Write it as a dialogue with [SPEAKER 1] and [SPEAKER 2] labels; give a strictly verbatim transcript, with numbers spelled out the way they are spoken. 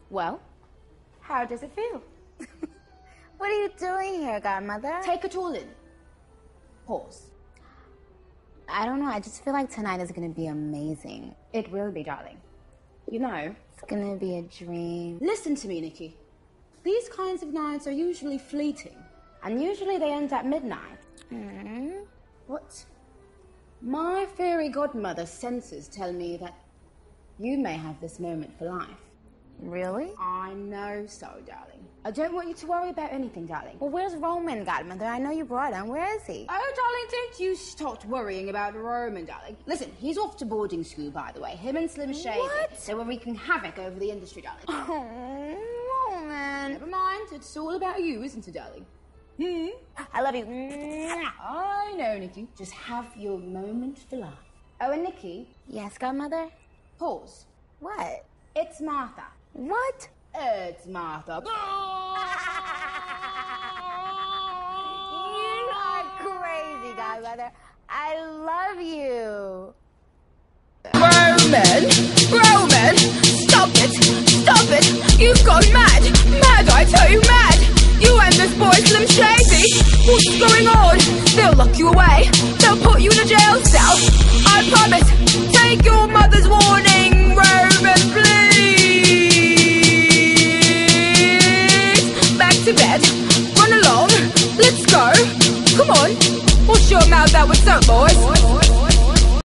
[SPEAKER 1] Well, how does it feel?
[SPEAKER 2] What are you doing here, Godmother?
[SPEAKER 1] Take it all in. Pause.
[SPEAKER 2] I don't know, I just feel like tonight is gonna be amazing.
[SPEAKER 1] It will be, darling. You know,
[SPEAKER 2] It's gonna be a dream.
[SPEAKER 1] listen to me, Nikki. These kinds of nights are usually fleeting, and usually they end at midnight.
[SPEAKER 2] Mm.
[SPEAKER 1] What? My fairy godmother senses tell me that you may have this moment for life.
[SPEAKER 2] Really?
[SPEAKER 1] I know so, darling. I don't want you to worry about anything, darling.
[SPEAKER 2] Well, where's Roman, Godmother? I know you brought him. Where is he?
[SPEAKER 1] Oh, darling, don't you stop worrying about Roman, darling. Listen, he's off to boarding school, by the way. Him and Slim Shady.
[SPEAKER 2] What?
[SPEAKER 1] They were wreaking havoc over the industry, darling.
[SPEAKER 2] Oh, Roman.
[SPEAKER 1] Never mind, it's all about you, isn't it, darling? Hmm?
[SPEAKER 2] I love you.
[SPEAKER 1] I know, Nikki. Just have your moment for life. Oh, and Nikki,
[SPEAKER 2] Yes, Godmother?
[SPEAKER 1] pause.
[SPEAKER 2] What?
[SPEAKER 1] It's Martha.
[SPEAKER 2] What?
[SPEAKER 1] It's Martha.
[SPEAKER 2] You are crazy, Godmother. I love you.
[SPEAKER 3] Roman! Roman! Stop it! Stop it! You've gone mad! Mad, I tell you, mad! You and this boy Slim Shady! What's going on? They'll lock you away. They'll put you in a jail cell. I promise